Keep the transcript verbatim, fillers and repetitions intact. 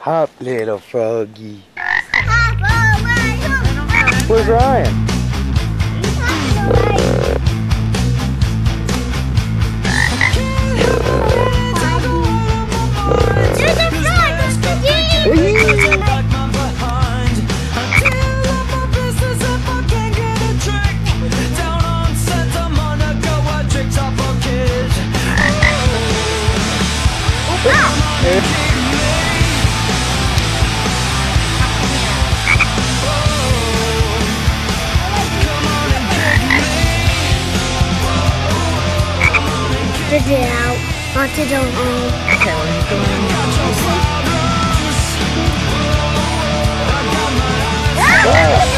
Hop, little froggy. Where's Ryan? Figure it out. Want to go home. Okay, well, he's going. Ah!